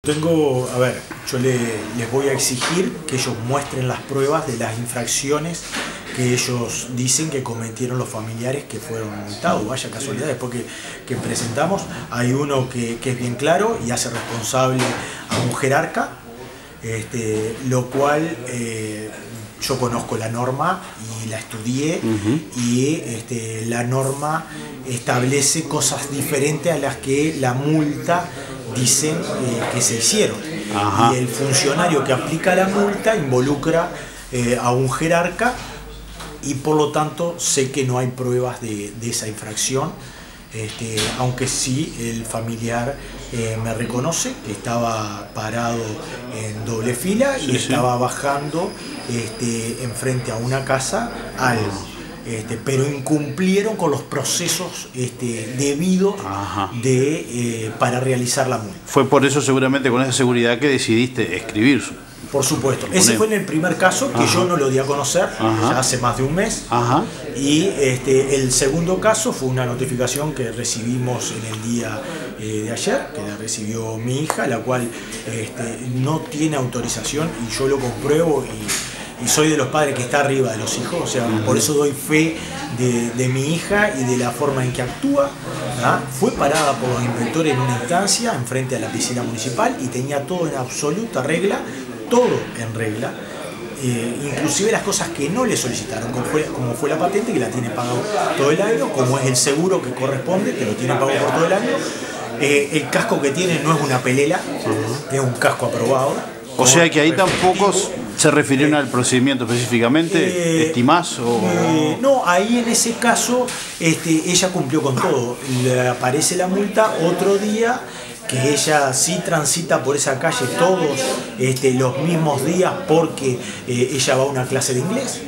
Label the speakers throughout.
Speaker 1: Tengo, a ver, yo les voy a exigir que ellos muestren las pruebas de las infracciones que ellos dicen que cometieron los familiares que fueron multados. Vaya casualidad, después que presentamos, hay uno que es bien claro y hace responsable a un jerarca, lo cual yo conozco la norma y la estudié, y la norma establece cosas diferentes a las que la multa dicen que se hicieron. Y el funcionario que aplica la multa involucra a un jerarca, y por lo tanto sé que no hay pruebas de esa infracción, aunque sí el familiar me reconoce que estaba parado en doble fila y estaba bajando enfrente a una casa algo. Pero incumplieron con los procesos debidos para realizar la multa.
Speaker 2: Fue por eso, seguramente, con esa seguridad que decidiste escribir.
Speaker 1: Por supuesto. Ese fue en el primer caso, que yo no lo di a conocer, ya hace más de un mes. Y el segundo caso fue una notificación que recibimos en el día de ayer, que la recibió mi hija, la cual no tiene autorización, y yo lo compruebo, y soy de los padres que está arriba de los hijos, o sea, por eso doy fe de mi hija y de la forma en que actúa. Fue parada por los inspectores en una instancia enfrente a la piscina municipal y tenía todo en absoluta regla, todo en regla, inclusive las cosas que no le solicitaron, como fue la patente, que la tiene pagado todo el año, como es el seguro que corresponde, que lo tiene pagado por todo el año. El casco que tiene no es una pelela, es un casco aprobado.
Speaker 2: O sea que ahí tampoco se refirieron al procedimiento específicamente, ¿estimás?
Speaker 1: No, ahí en ese caso ella cumplió con todo. Le aparece la multa otro día, que ella sí transita por esa calle todos los mismos días, porque ella va a una clase de inglés.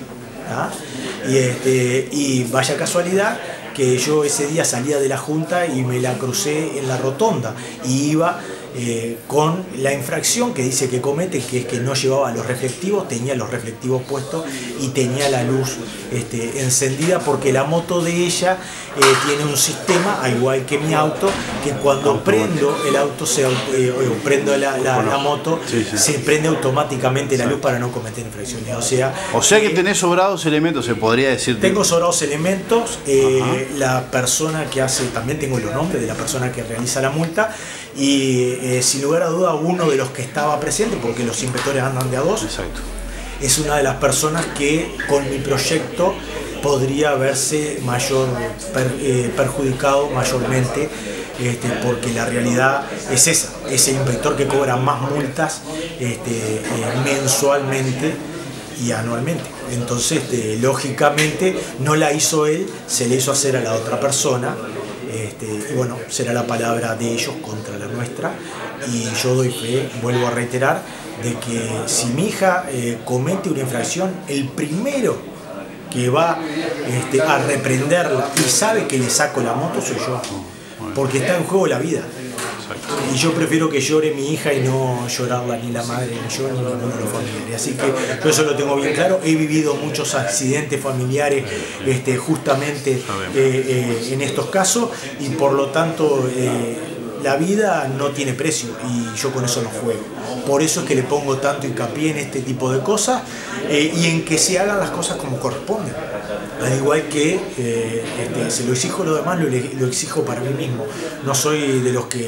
Speaker 1: Y vaya casualidad que yo ese día salía de la junta y me la crucé en la rotonda, y iba con la infracción que dice que comete, que es que no llevaba los reflectivos, tenía los reflectivos puestos y tenía la luz encendida, porque la moto de ella tiene un sistema, al igual que mi auto, que cuando prendo el auto, prendo la moto, se prende automáticamente la luz para no cometer infracciones. O sea que
Speaker 2: tenés sobrados elementos, se podría decir.
Speaker 1: Tengo sobrados elementos. La persona que hace, también tengo los nombres de la persona que realiza la multa, y sin lugar a duda uno de los que estaba presente, porque los inspectores andan de a dos, es una de las personas que con mi proyecto podría haberse perjudicado mayormente, porque la realidad es esa, es el inspector que cobra más multas mensualmente y anualmente. Entonces, lógicamente, no la hizo él, se le hizo hacer a la otra persona. Y bueno, será la palabra de ellos contra la nuestra, y yo doy fe, vuelvo a reiterar, de que si mi hija comete una infracción, el primero que va a reprenderla y sabe que le saco la moto soy yo, porque está en juego la vida. Y yo prefiero que llore mi hija y no llorarla ni la madre, ni yo, ni ninguno de los familiares. Así que yo eso lo tengo bien claro. He vivido muchos accidentes familiares justamente en estos casos, y por lo tanto la vida no tiene precio, y yo con eso no juego. Por eso es que le pongo tanto hincapié en este tipo de cosas, y en que se hagan las cosas como corresponden. Al igual que se lo exijo lo demás, lo exijo para mí mismo. No soy de los que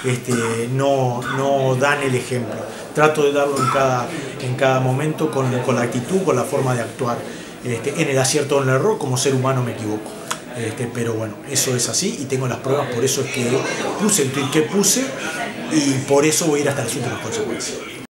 Speaker 1: no dan el ejemplo. Trato de darlo en cada momento, con la actitud, con la forma de actuar. En el acierto o en el error, como ser humano me equivoco. Pero bueno, eso es así, y tengo las pruebas, por eso es que puse el tweet que puse, y por eso voy a ir hasta las últimas consecuencias.